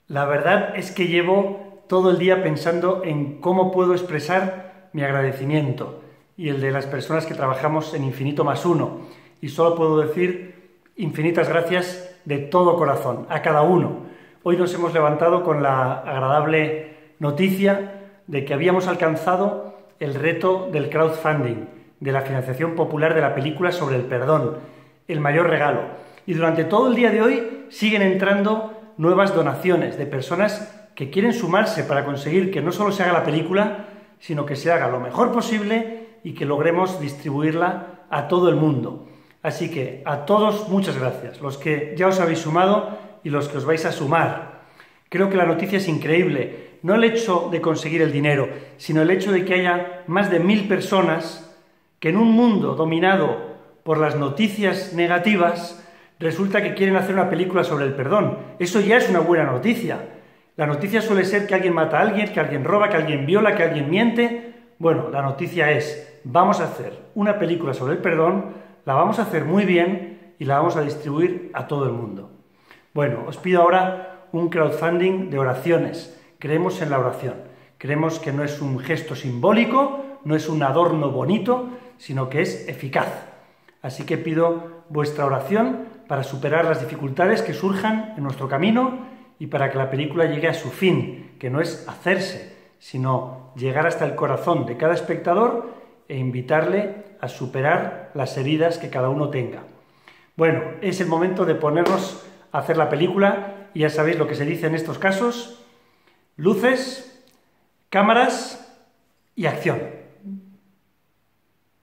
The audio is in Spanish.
La verdad es que llevo todo el día pensando en cómo puedo expresar mi agradecimiento y el de las personas que trabajamos en Infinito Más Uno. Y solo puedo decir infinitas gracias de todo corazón a cada uno. Hoy nos hemos levantado con la agradable noticia de que habíamos alcanzado el reto del crowdfunding, de la financiación popular de la película sobre el perdón, el mayor regalo. Y durante todo el día de hoy siguen entrando nuevas donaciones de personas que quieren sumarse para conseguir que no solo se haga la película, sino que se haga lo mejor posible y que logremos distribuirla a todo el mundo. Así que a todos muchas gracias, los que ya os habéis sumado y los que os vais a sumar. Creo que la noticia es increíble, no el hecho de conseguir el dinero, sino el hecho de que haya más de 1000 personas que en un mundo dominado por las noticias negativas resulta que quieren hacer una película sobre el perdón. Eso ya es una buena noticia. La noticia suele ser que alguien mata a alguien, que alguien roba, que alguien viola, que alguien miente. Bueno, la noticia es, vamos a hacer una película sobre el perdón, la vamos a hacer muy bien y la vamos a distribuir a todo el mundo. Bueno, os pido ahora un crowdfunding de oraciones. Creemos en la oración. Creemos que no es un gesto simbólico, no es un adorno bonito, sino que es eficaz. Así que pido vuestra oración para superar las dificultades que surjan en nuestro camino y para que la película llegue a su fin, que no es hacerse, sino llegar hasta el corazón de cada espectador e invitarle a superar las heridas que cada uno tenga. Bueno, es el momento de ponernos a hacer la película y ya sabéis lo que se dice en estos casos: luces, cámaras y acción.